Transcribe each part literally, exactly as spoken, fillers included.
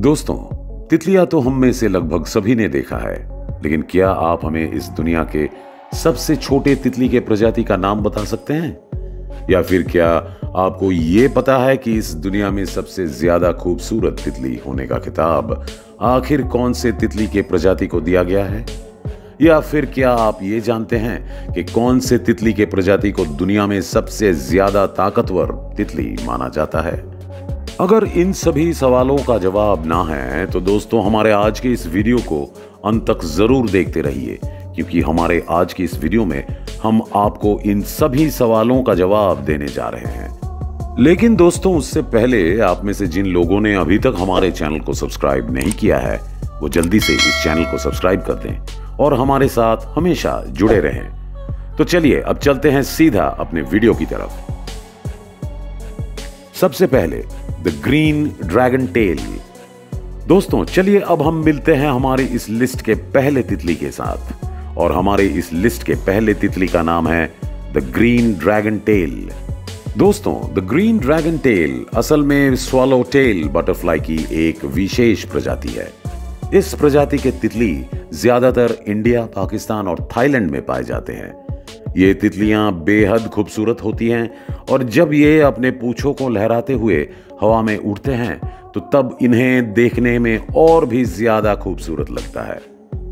दोस्तों, तितलियां तो हम में से लगभग सभी ने देखा है, लेकिन क्या आप हमें इस दुनिया के सबसे छोटे तितली के प्रजाति का नाम बता सकते हैं? या फिर क्या आपको ये पता है कि इस दुनिया में सबसे ज्यादा खूबसूरत तितली होने का खिताब आखिर कौन से तितली के प्रजाति को दिया गया है? या फिर क्या आप ये जानते हैं कि कौन से तितली के प्रजाति को दुनिया में सबसे ज्यादा ताकतवर तितली माना जाता है? अगर इन सभी सवालों का जवाब ना है तो दोस्तों हमारे आज के इस वीडियो को अंत तक जरूर देखते रहिए, क्योंकि हमारे आज की इस वीडियो में हम आपको इन सभी सवालों का जवाब देने जा रहे हैं। लेकिन दोस्तों, उससे पहले आप में से जिन लोगों ने अभी तक हमारे चैनल को सब्सक्राइब नहीं किया है, वो जल्दी से इस चैनल को सब्सक्राइब कर दें और हमारे साथ हमेशा जुड़े रहें। तो चलिए अब चलते हैं सीधा अपने वीडियो की तरफ। सबसे पहले द ग्रीन ड्रैगन टेल। दोस्तों चलिए अब हम मिलते हैं हमारी इस लिस्ट के पहले तितली के साथ, और हमारे इस लिस्ट के पहले तितली का नाम है द ग्रीन ड्रैगन टेल। दोस्तों, द ग्रीन ड्रैगन टेल असल में स्वैलो टेल बटरफ्लाई की एक विशेष प्रजाति है। इस प्रजाति के तितली ज्यादातर इंडिया, पाकिस्तान और थाईलैंड में पाए जाते हैं। ये तितलियां बेहद खूबसूरत होती हैं और जब ये अपने पूंछों को लहराते हुए हवा में उड़ते हैं तो तब इन्हें देखने में और भी ज्यादा खूबसूरत लगता है।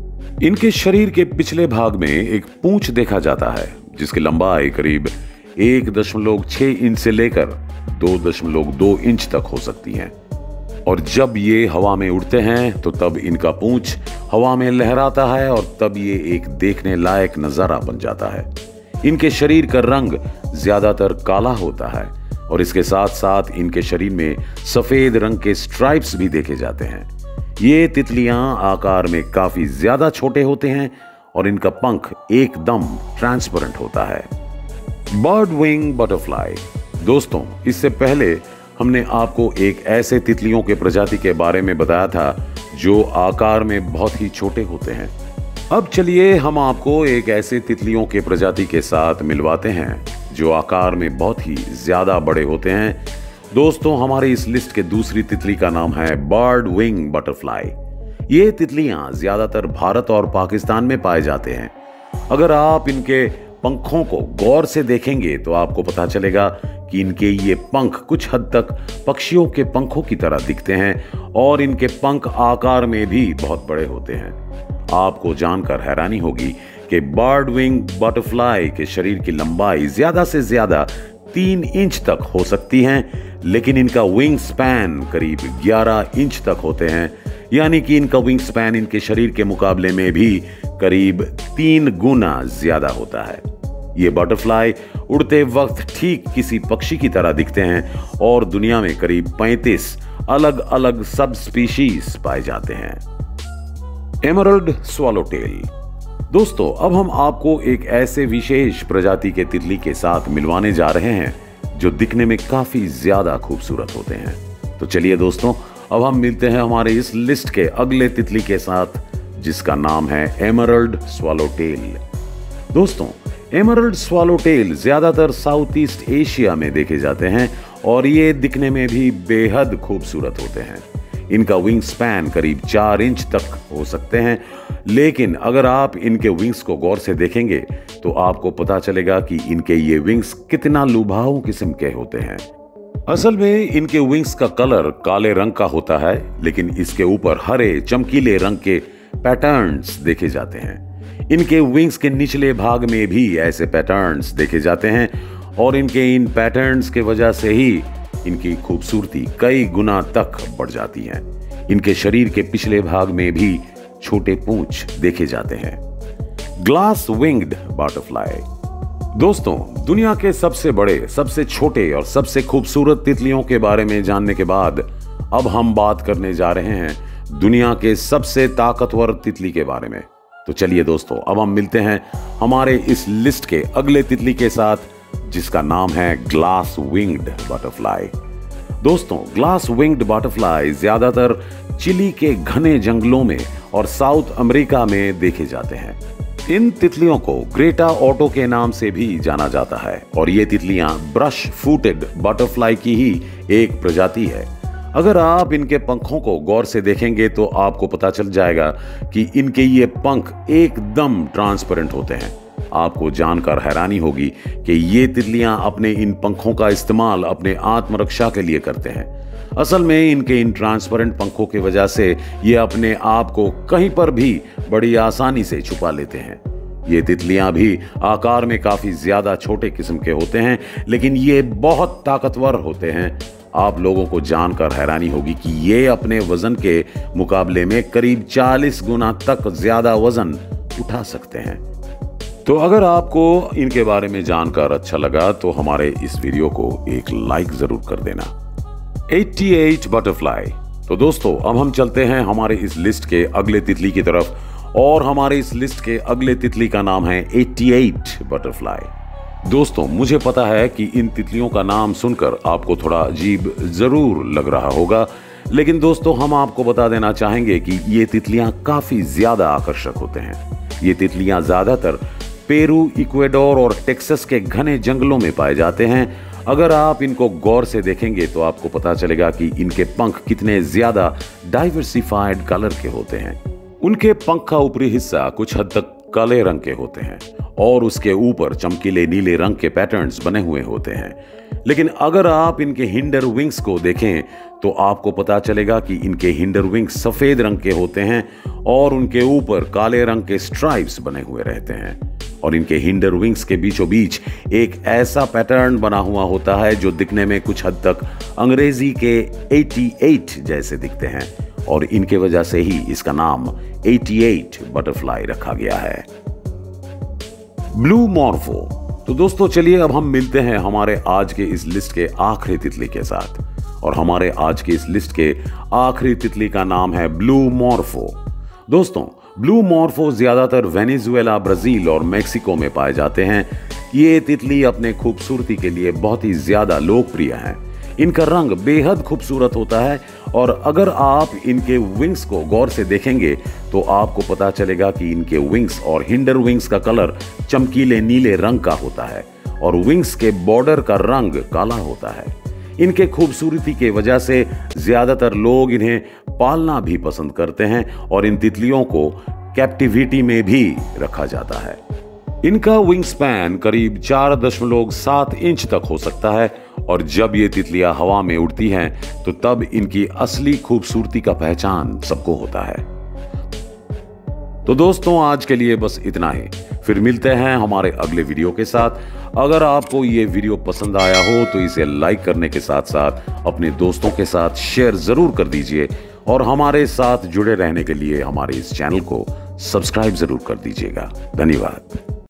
इनके शरीर के पिछले भाग में एक पूंछ देखा जाता है जिसकी लंबाई करीब एक दशमलव छह इंच से लेकर दो दशमलव दो इंच तक हो सकती है, और जब ये हवा में उड़ते हैं तो तब इनका पूंछ हवा में लहराता है और तब ये एक देखने लायक नजारा बन जाता है। इनके शरीर का रंग ज्यादातर काला होता है और इसके साथ साथ इनके शरीर में सफेद रंग के स्ट्राइप्स भी देखे जाते हैं। ये तितलियां आकार में काफी ज्यादा छोटे होते हैं और इनका पंख एकदम ट्रांसपेरेंट होता है। Bird wing butterfly. दोस्तों, इससे पहले हमने आपको एक ऐसे तितलियों के प्रजाति के बारे में बताया था जो आकार में बहुत ही छोटे होते हैं। अब चलिए हम आपको एक ऐसे तितलियों के प्रजाति के साथ मिलवाते हैं जो आकार में बहुत ही ज्यादा बड़े होते हैं। दोस्तों, हमारी इस लिस्ट के दूसरी तितली का नाम है बर्ड विंग बटरफ्लाई। ये तितलियां ज्यादातर भारत और पाकिस्तान में पाए जाते हैं। अगर आप इनके पंखों को गौर से देखेंगे तो आपको पता चलेगा कि इनके ये पंख कुछ हद तक पक्षियों के पंखों की तरह दिखते हैं और इनके पंख आकार में भी बहुत बड़े होते हैं। आपको जानकर हैरानी होगी कि बर्ड विंग बटरफ्लाई के शरीर की लंबाई ज्यादा से ज्यादा तीन इंच तक हो सकती है, लेकिन इनका विंग स्पैन करीब ग्यारह इंच तक होते हैं, यानी कि इनका विंग स्पैन इनके शरीर के मुकाबले में भी करीब तीन गुना ज्यादा होता है। ये बटरफ्लाई उड़ते वक्त ठीक किसी पक्षी की तरह दिखते हैं और दुनिया में करीब पैंतीस अलग अलग सब स्पीशीज पाए जाते हैं। Emerald swallowtail. दोस्तों, अब हम आपको एक ऐसे विशेष प्रजाति के तितली के साथ मिलवाने जा रहे हैं जो दिखने में काफी ज्यादा खूबसूरत होते हैं। तो चलिए दोस्तों, अब हम मिलते हैं हमारे इस लिस्ट के अगले तितली के साथ जिसका नाम है एमरल्ड स्वैलोटेल। दोस्तों, एमरल्ड स्वैलोटेल ज्यादातर साउथ ईस्ट एशिया में देखे जाते हैं और ये दिखने में भी बेहद खूबसूरत होते हैं। इनका विंग स्पैन करीब चार इंच तक हो सकते हैं, लेकिन अगर आप इनके विंग्स को गौर से देखेंगे तो आपको पता चलेगा कि इनके ये विंग्स कितना लुभाऊ किस्म के होते हैं। असल में इनके विंग्स का कलर काले रंग का होता है, लेकिन इसके ऊपर हरे चमकीले रंग के पैटर्न्स देखे जाते हैं। इनके विंग्स के निचले भाग में भी ऐसे पैटर्न्स देखे जाते हैं और इनके इन पैटर्न्स के वजह से ही इनकी खूबसूरती कई गुना तक बढ़ जाती है। इनके शरीर के पिछले भाग में भी छोटे पूंछ देखे जाते हैं। Glass winged butterfly. दोस्तों, दुनिया के सबसे बड़े, सबसे छोटे और सबसे खूबसूरत तितलियों के बारे में जानने के बाद अब हम बात करने जा रहे हैं दुनिया के सबसे ताकतवर तितली के बारे में। तो चलिए दोस्तों, अब हम मिलते हैं हमारे इस लिस्ट के अगले तितली के साथ जिसका नाम है ग्लास विंग्ड बटरफ्लाई। दोस्तों, ग्लास विंग्ड बटरफ्लाई ज्यादातर चिली के घने जंगलों में और साउथ अमेरिका में देखे जाते हैं। इन तितलियों को ग्रेटा ऑटो के नाम से भी जाना जाता है और ये तितलियां ब्रश फूटेड बटरफ्लाई की ही एक प्रजाति है। अगर आप इनके पंखों को गौर से देखेंगे तो आपको पता चल जाएगा कि इनके ये पंख एकदम ट्रांसपेरेंट होते हैं। आपको जानकर हैरानी होगी कि ये तितलियां अपने इन पंखों का इस्तेमाल अपने आत्मरक्षा के लिए करते हैं। असल में इनके इन ट्रांसपेरेंट पंखों की वजह से ये अपने आप को कहीं पर भी बड़ी आसानी से छुपा लेते हैं। ये तितलियां भी आकार में काफी ज्यादा छोटे किस्म के होते हैं, लेकिन ये बहुत ताकतवर होते हैं। आप लोगों को जानकर हैरानी होगी कि ये अपने वजन के मुकाबले में करीब चालीस गुना तक ज्यादा वजन उठा सकते हैं। तो अगर आपको इनके बारे में जानकर अच्छा लगा तो हमारे इस वीडियो को एक लाइक जरूर कर देना। अट्ठासी बटरफ्लाई। तो दोस्तों अब हम चलते हैं हमारे इस लिस्ट के अगले तितली की तरफ, और हमारे इस लिस्ट के अगले तितली का नाम है अट्ठासी बटरफ्लाई। दोस्तों मुझे पता है कि इन तितलियों का नाम सुनकर आपको थोड़ा अजीब जरूर लग रहा होगा, लेकिन दोस्तों हम आपको बता देना चाहेंगे कि ये तितलियां काफी ज्यादा आकर्षक होते हैं। ये तितलियां ज्यादातर पेरू, इक्वेडोर और टेक्सास के घने जंगलों में पाए जाते हैं। अगर आप इनको गौर से देखेंगे तो आपको पता चलेगा कि इनके पंख कितने ज्यादा डाइवर्सिफाइड कलर के होते हैं। उनके पंख का ऊपरी हिस्सा कुछ हद तक काले रंग के होते हैं और उसके ऊपर चमकीले नीले रंग के पैटर्न्स बने हुए होते हैं। लेकिन अगर आप इनके हिंडर विंग्स को देखें तो आपको पता चलेगा कि इनके हिंडर विंग्स सफेद रंग के होते हैं और उनके ऊपर काले रंग के स्ट्राइप्स बने हुए रहते हैं। और इनके हिंडर विंग्स के बीचों बीच एक ऐसा पैटर्न बना हुआ होता है जो दिखने में कुछ हद तक अंग्रेजी के अट्ठासी जैसे दिखते हैं, और इनके वजह से ही इसका नाम अट्ठासी बटरफ्लाई रखा गया है। Blue morpho. तो दोस्तों चलिए अब हम मिलते हैं हमारे आज के इस लिस्ट के आखिरी तितली के साथ, और हमारे आज की इस लिस्ट के आखिरी तितली का नाम है ब्लू मॉर्फो। दोस्तों ब्लू मॉर्फो ज्यादातर वेनेजुएला, ब्राजील और मेक्सिको में पाए जाते हैं। ये तितली अपने खूबसूरती के लिए बहुत ही ज्यादा लोकप्रिय हैं। इनका रंग बेहद खूबसूरत होता है, और अगर आप इनके विंग्स को गौर से देखेंगे तो आपको पता चलेगा कि इनके विंग्स और हिंडर विंग्स का कलर चमकीले नीले रंग का होता है और विंग्स के बॉर्डर का रंग काला होता है। इनके खूबसूरती की वजह से ज्यादातर लोग इन्हें पालना भी पसंद करते हैं, और इन तितलियों को कैप्टिविटी में भी रखा जाता है। इनका विंग स्पैन करीब चार दशमलव सात इंच तक हो सकता है, और जब ये तितलियां हवा में उड़ती हैं तो तब इनकी असली खूबसूरती का पहचान सबको होता है। तो दोस्तों आज के लिए बस इतना ही, फिर मिलते हैं हमारे अगले वीडियो के साथ। अगर आपको ये वीडियो पसंद आया हो तो इसे लाइक करने के साथ साथ अपने दोस्तों के साथ शेयर जरूर कर दीजिए, और हमारे साथ जुड़े रहने के लिए हमारे इस चैनल को सब्सक्राइब जरूर कर दीजिएगा। धन्यवाद।